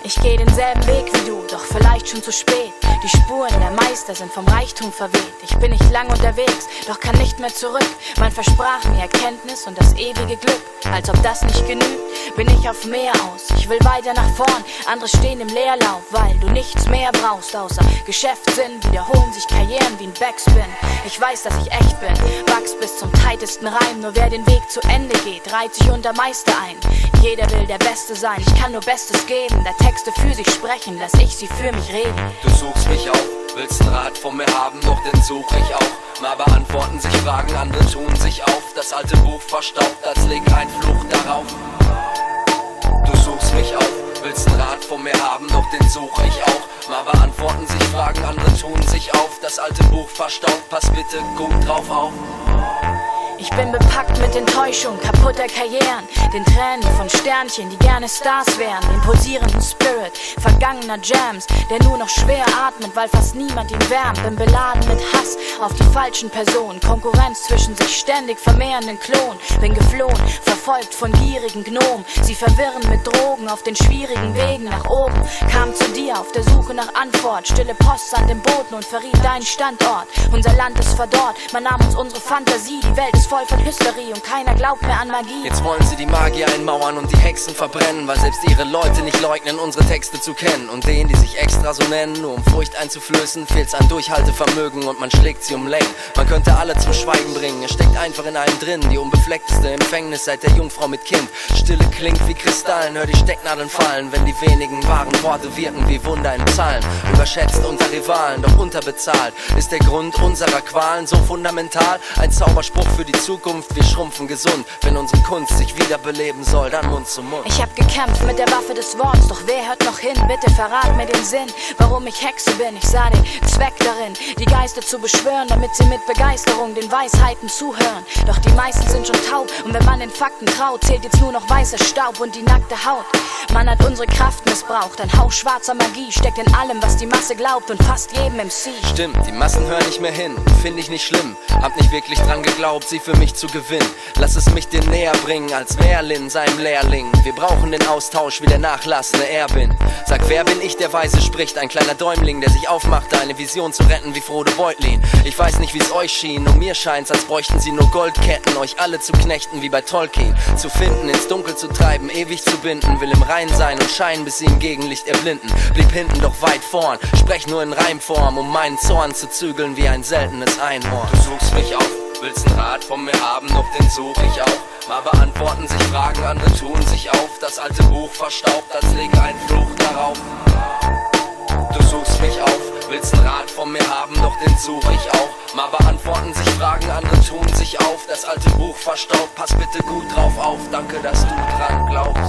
Ich gehe denselben Weg wie du, doch vielleicht schon zu spät. Die Spuren der Meister sind vom Reichtum verweht. Ich bin nicht lang unterwegs, doch kann nicht mehr zurück. Man versprach mir Erkenntnis und das ewige Glück. Als ob das nicht genügt, bin ich auf mehr aus. Ich will weiter nach vorn, andere stehen im Leerlauf, weil du nichts mehr brauchst außer Geschäftssinn. Wiederholen sich Karrieren wie ein Backspin. Ich weiß, dass ich echt bin, wachs bis zum tightesten Reim. Nur wer den Weg zu Ende geht, reiht sich unter Meister ein. Jeder will der Beste sein, ich kann nur Bestes geben. Da Texte für sich sprechen, lass ich sie für mich reden. Du suchst mich auf, willst einen Rat von mir haben, doch den such ich auch. Mal beantworten sich Fragen, andere tun sich auf. Das alte Buch verstaubt, als leg ein Fluch darauf. Du suchst mich auf, willst einen Rat von mir haben, doch den such ich auch. Mal beantworten sich Fragen, andere tun sich auf. Das alte Buch verstaubt, pass bitte gut drauf auf. Ich bin bepackt mit Enttäuschung, kaputter Karrieren, den Tränen von Sternchen, die gerne Stars wären, den pulsierenden Spirit vergangener Jams, der nur noch schwer atmet, weil fast niemand ihn wärmt. Bin beladen mit Hass auf die falschen Personen, Konkurrenz zwischen sich ständig vermehrenden Klonen. Bin geflohen, verfolgt von gierigen Gnomen, sie verwirren mit Drogen auf den schwierigen Wegen nach oben. Kam zu dir auf der Suche nach Antwort, stille Post an dem Boden und verriet deinen Standort. Unser Land ist verdorrt, man nahm uns unsere Fantasie, die Welt ist voll von Hysterie und keiner glaubt mehr an Magie. Jetzt wollen sie die Magier einmauern und die Hexen verbrennen, weil selbst ihre Leute nicht leugnen, unsere Texte zu kennen. Und denen, die sich extra so nennen, nur um Furcht einzuflößen, fehlt's an Durchhaltevermögen und man schlägt sie um Längen. Man könnte alle zum Schweigen bringen, es steckt einfach in einem drin, die unbefleckteste Empfängnis seit der Jungfrau mit Kind. Stille klingt wie Kristallen, hör die Stecknadeln fallen, wenn die wenigen wahren Worte wirken wie Wunder in Psalmen. Überschätzt unter Rivalen, doch unterbezahlt ist der Grund unserer Qualen so fundamental. Ein Zauberspruch für die Zukunft, wir schrumpfen gesund. Wenn unsere Kunst sich wiederbeleben soll, dann Mund zu Mund. Ich hab gekämpft mit der Waffe des Worts, doch wer hört noch hin? Bitte verrat mir den Sinn, warum ich Hexe bin. Ich sah den Zweck darin, die Geister zu beschwören, damit sie mit Begeisterung den Weisheiten zuhören. Doch die meisten sind schon taub und wenn man den Fakten traut, zählt jetzt nur noch weißer Staub und die nackte Haut. Man hat unsere Kraft missbraucht, ein Hauch schwarzer Magie steckt in allem, was die Masse glaubt und fast jedem MC. Stimmt, die Massen hören nicht mehr hin, find ich nicht schlimm. Hab nicht wirklich dran geglaubt, sie für mich zu gewinnen. Lass es mich dir näher bringen, als Merlin seinem Lehrling. Wir brauchen den Austausch wie der nachlassene Erbin. Sag, wer bin ich, der weise spricht? Ein kleiner Däumling, der sich aufmachte, eine Vision zu retten wie Frodo Beutlin. Ich weiß nicht, wie's euch schien, und mir scheint's, als bräuchten sie nur Goldketten, euch alle zu knechten wie bei Tolkien. Zu finden, ins Dunkel zu treiben, ewig zu binden, will im Rein sein und scheinen, bis sie im Gegenlicht erblinden. Blieb hinten, doch weit vorn, sprech nur in Reimform, um meinen Zorn zu zügeln wie ein seltenes Einhorn. Du suchst mich auf, willst einen Rat von mir haben, doch den such ich auch. Mal beantworten sich Fragen, andere tun sich auf. Das alte Buch verstaubt, als lege ein Fluch darauf. Du suchst mich auf, willst einen Rat von mir haben, doch den such ich auch. Mal beantworten sich Fragen, andere tun sich auf. Das alte Buch verstaubt, pass bitte gut drauf auf. Danke, dass du dran glaubst.